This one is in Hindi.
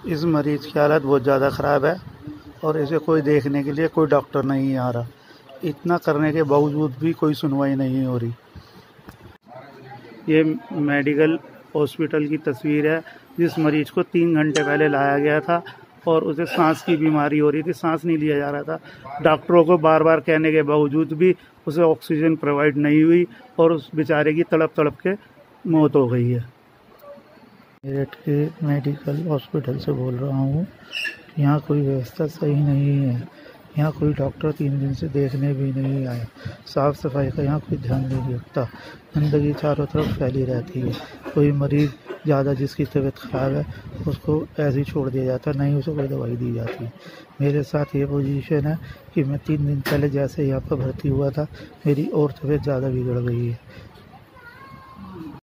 इस मरीज़ की हालत बहुत ज़्यादा ख़राब है और इसे कोई देखने के लिए कोई डॉक्टर नहीं आ रहा। इतना करने के बावजूद भी कोई सुनवाई नहीं हो रही। ये मेडिकल हॉस्पिटल की तस्वीर है। जिस मरीज़ को 3 घंटे पहले लाया गया था और उसे सांस की बीमारी हो रही थी, सांस नहीं लिया जा रहा था। डॉक्टरों को बार बार कहने के बावजूद भी उसे ऑक्सीजन प्रोवाइड नहीं हुई और उस बेचारे की तड़प तड़प के मौत हो गई है। मेरठ के मेडिकल हॉस्पिटल से बोल रहा हूँ। यहाँ कोई व्यवस्था सही नहीं है। यहाँ कोई डॉक्टर 3 दिन से देखने भी नहीं आया। साफ़ सफाई का यहाँ कोई ध्यान नहीं रखता। गंदगी चारों तरफ फैली रहती है। कोई मरीज़ ज़्यादा जिसकी तबीयत ख़राब है उसको ऐसे ही छोड़ दिया जाता है, नहीं उसे कोई दवाई दी जाती। मेरे साथ ये पोजीशन है कि मैं 3 दिन पहले जैसे यहाँ पर भर्ती हुआ था, मेरी और तबीयत ज़्यादा बिगड़ गई है।